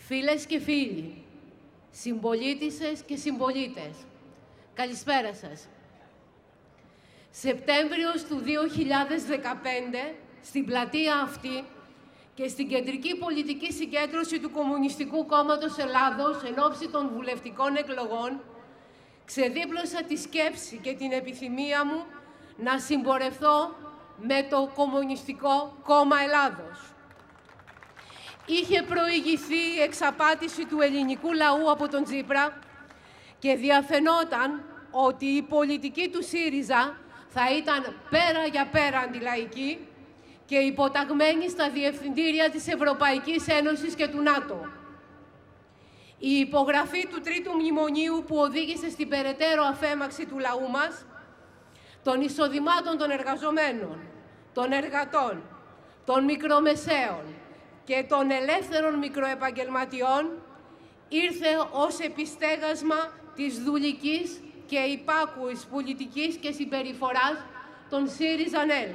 Φίλες και φίλοι, συμπολίτισσες και συμπολίτες, καλησπέρα σας. Σεπτέμβριος του 2015, στην πλατεία αυτή και στην κεντρική πολιτική συγκέντρωση του Κομμουνιστικού Κόμματος Ελλάδος εν ώψη των βουλευτικών εκλογών, ξεδίπλωσα τη σκέψη και την επιθυμία μου να συμπορευθώ με το Κομμουνιστικό Κόμμα Ελλάδος. Είχε προηγηθεί η εξαπάτηση του ελληνικού λαού από τον Τσίπρα και διαφαινόταν ότι η πολιτική του ΣΥΡΙΖΑ θα ήταν πέρα για πέρα αντιλαϊκή και υποταγμένη στα διευθυντήρια της Ευρωπαϊκής Ένωσης και του ΝΑΤΟ. Η υπογραφή του Τρίτου Μνημονίου που οδήγησε στην περαιτέρω αφέμαξη του λαού μας, των εισοδημάτων των εργαζομένων, των εργατών, των μικρομεσαίων και των ελεύθερων μικροεπαγγελματιών, ήρθε ως επιστέγασμα της δουλικής και υπάκουης πολιτικής και συμπεριφοράς των ΣΥΡΙΖΑ-ΝΕΛ.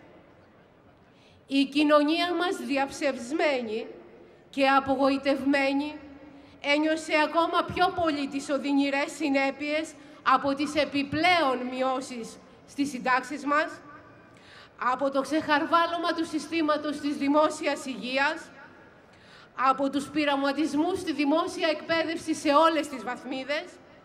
Η κοινωνία μας διαψευσμένη και απογοητευμένη ένιωσε ακόμα πιο πολύ τις οδυνηρές συνέπειες από τις επιπλέον μειώσεις στις συντάξεις μας, από το ξεχαρβάλωμα του συστήματος της δημόσιας υγείας, από τους πειραματισμούς στη δημόσια εκπαίδευση σε όλες τις βαθμίδες,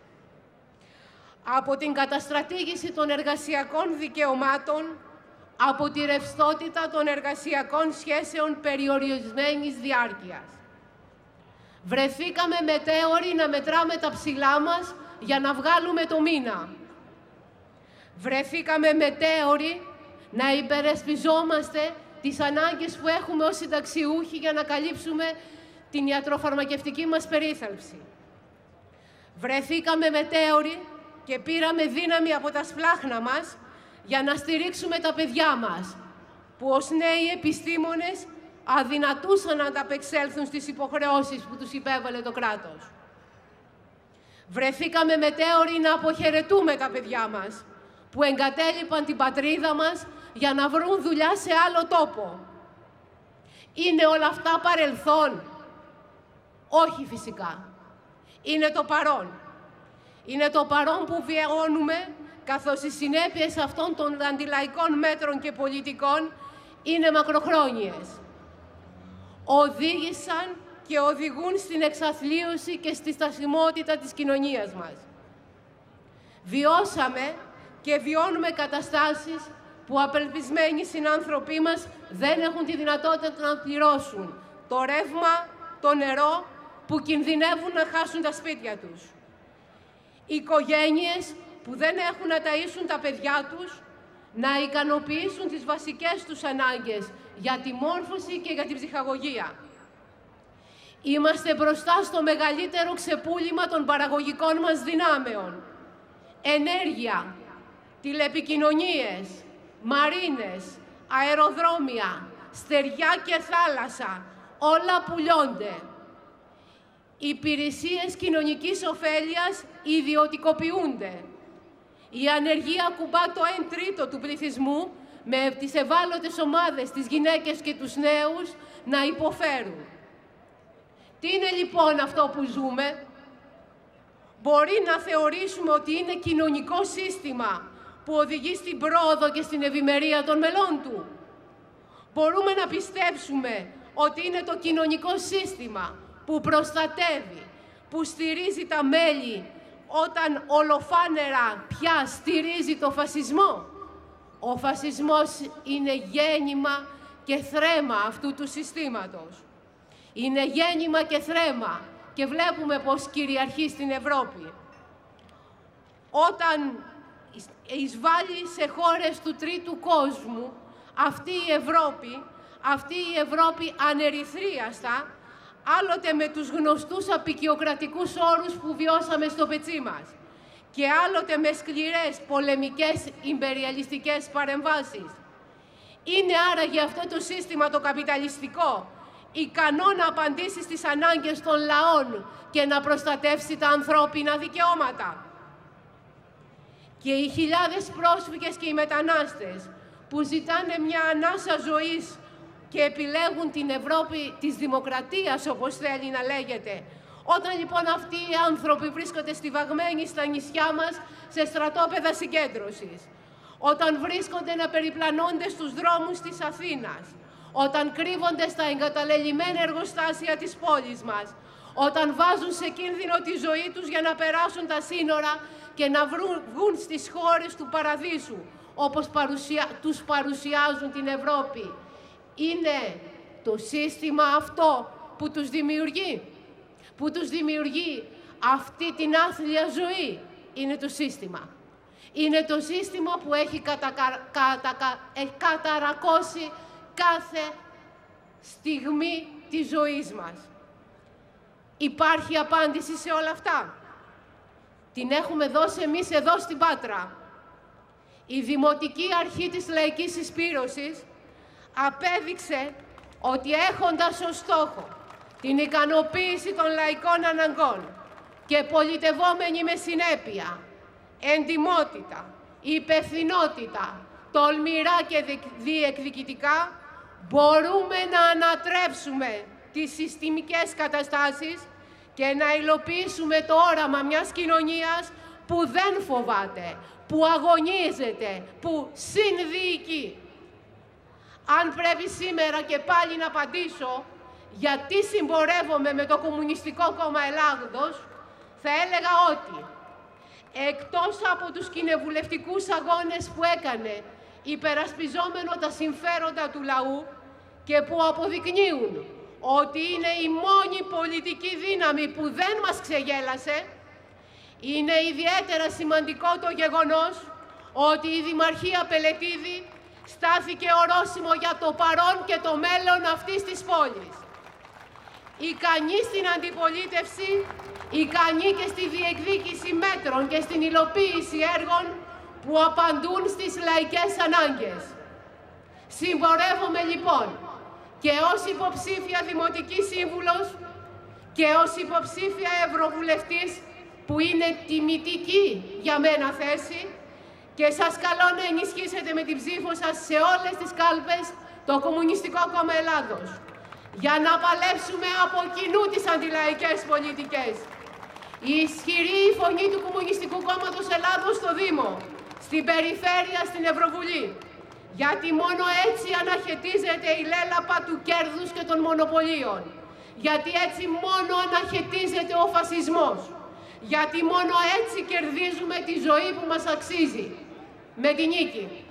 από την καταστρατήγηση των εργασιακών δικαιωμάτων, από τη ρευστότητα των εργασιακών σχέσεων περιορισμένης διάρκειας. Βρεθήκαμε μετέωροι να μετράμε τα ψηλά μας για να βγάλουμε το μήνα. Βρεθήκαμε μετέωροι να υπερασπιζόμαστε τις ανάγκες που έχουμε ως συνταξιούχοι για να καλύψουμε την ιατροφαρμακευτική μας περίθαλψη. Βρεθήκαμε μετέωροι και πήραμε δύναμη από τα σπλάχνα μας για να στηρίξουμε τα παιδιά μας, που ως νέοι επιστήμονες αδυνατούσαν να ανταπεξέλθουν στις υποχρεώσεις που τους υπέβαλε το κράτος. Βρεθήκαμε μετέωροι να αποχαιρετούμε τα παιδιά μας, που εγκατέλειπαν την πατρίδα μας για να βρουν δουλειά σε άλλο τόπο. Είναι όλα αυτά παρελθόν? Όχι φυσικά. Είναι το παρόν. Είναι το παρόν που βιώνουμε, καθώς οι συνέπειες αυτών των αντιλαϊκών μέτρων και πολιτικών είναι μακροχρόνιες. Οδήγησαν και οδηγούν στην εξαθλίωση και στη στασιμότητα της κοινωνίας μας. Βιώσαμε και βιώνουμε καταστάσεις που απελπισμένοι συνάνθρωποι μας δεν έχουν τη δυνατότητα να πληρώσουν το ρεύμα, το νερό, που κινδυνεύουν να χάσουν τα σπίτια τους. Οικογένειες που δεν έχουν να ταΐσουν τα παιδιά τους, να ικανοποιήσουν τις βασικές τους ανάγκες για τη μόρφωση και για την ψυχαγωγία. Είμαστε μπροστά στο μεγαλύτερο ξεπούλημα των παραγωγικών μας δυνάμεων. Ενέργεια, τηλεπικοινωνίες, μαρίνες, αεροδρόμια, στεριά και θάλασσα, όλα πουλιώνται. Υπηρεσίες κοινωνικής ωφέλειας ιδιωτικοποιούνται. Η ανεργία κουμπά το 1/3 του πληθυσμού, με τις ευάλωτες ομάδες, τις γυναίκες και τους νέους, να υποφέρουν. Τι είναι λοιπόν αυτό που ζούμε? Μπορεί να θεωρήσουμε ότι είναι κοινωνικό σύστημα που οδηγεί στην πρόοδο και στην ευημερία των μελών του. Μπορούμε να πιστέψουμε ότι είναι το κοινωνικό σύστημα που προστατεύει, που στηρίζει τα μέλη όταν ολοφάνερα πια στηρίζει το φασισμό? Ο φασισμός είναι γέννημα και θρέμα αυτού του συστήματος. Είναι γέννημα και θρέμα και βλέπουμε πώς κυριαρχεί στην Ευρώπη. Όταν εισβάλλει σε χώρες του τρίτου κόσμου αυτή η Ευρώπη ανερυθρίαστα, άλλοτε με τους γνωστούς απικιοκρατικούς όρους που βιώσαμε στο πετσί μας και άλλοτε με σκληρές πολεμικές ιμπεριαλιστικές παρεμβάσεις. Είναι άραγε αυτό το σύστημα το καπιταλιστικό ικανό να απαντήσει στις ανάγκες των λαών και να προστατεύσει τα ανθρώπινα δικαιώματα? Και οι χιλιάδες πρόσφυγες και οι μετανάστες που ζητάνε μια ανάσα ζωής και επιλέγουν την Ευρώπη της δημοκρατίας, όπως θέλει να λέγεται. Όταν λοιπόν αυτοί οι άνθρωποι βρίσκονται στιβαγμένοι στα νησιά μας σε στρατόπεδα συγκέντρωσης, όταν βρίσκονται να περιπλανώνται στους δρόμους της Αθήνας, όταν κρύβονται στα εγκαταλελειμμένα εργοστάσια της πόλης μας, όταν βάζουν σε κίνδυνο τη ζωή τους για να περάσουν τα σύνορα και να βγουν στις χώρες του παραδείσου, όπως τους παρουσιάζουν την Ευρώπη. Είναι το σύστημα αυτό που τους δημιουργεί, αυτή την άθλια ζωή. Είναι το σύστημα. Είναι το σύστημα που έχει καταρακώσει κάθε στιγμή της ζωής μας. Υπάρχει απάντηση σε όλα αυτά. Την έχουμε δώσει εμείς εδώ στην Πάτρα. Η Δημοτική Αρχή της Λαϊκής Συσπήρωσης απέδειξε ότι έχοντας ως στόχο την ικανοποίηση των λαϊκών αναγκών και πολιτευόμενοι με συνέπεια, εντιμότητα, υπευθυνότητα, τολμηρά και διεκδικητικά, μπορούμε να ανατρέψουμε τις συστημικές καταστάσεις και να υλοποιήσουμε το όραμα μιας κοινωνίας που δεν φοβάται, που αγωνίζεται, που συνδιοικεί. Αν πρέπει σήμερα και πάλι να απαντήσω γιατί συμπορεύομαι με το Κομμουνιστικό Κόμμα Ελλάδος, θα έλεγα ότι εκτός από τους κοινοβουλευτικούς αγώνες που έκανε υπερασπιζόμενο τα συμφέροντα του λαού και που αποδεικνύουν ότι είναι η μόνη πολιτική δύναμη που δεν μας ξεγέλασε, είναι ιδιαίτερα σημαντικό το γεγονός ότι η Δημαρχία Πελετίδη στάθηκε ορόσημο για το παρόν και το μέλλον αυτής της πόλης. Ικανή στην αντιπολίτευση, ικανή και στη διεκδίκηση μέτρων και στην υλοποίηση έργων που απαντούν στις λαϊκές ανάγκες. Συμπορεύομαι λοιπόν και ως υποψήφια Δημοτική Σύμβουλος και ως υποψήφια Ευρωβουλευτής, που είναι τιμητική για μένα θέση, και σας καλώ να ενισχύσετε με την ψήφο σας σε όλες τις κάλπες το Κομμουνιστικό Κόμμα Ελλάδος, για να παλέψουμε από κοινού τις αντιλαϊκές πολιτικές. Η ισχυρή φωνή του Κομμουνιστικού Κόμματος Ελλάδος στο Δήμο, στην Περιφέρεια, στην Ευρωβουλή, γιατί μόνο έτσι αναχαιτίζεται η λέλαπα του κέρδους και των μονοπωλίων, γιατί έτσι μόνο αναχαιτίζεται ο φασισμός, γιατί μόνο έτσι κερδίζουμε τη ζωή που μας αξίζει, με τη νίκη.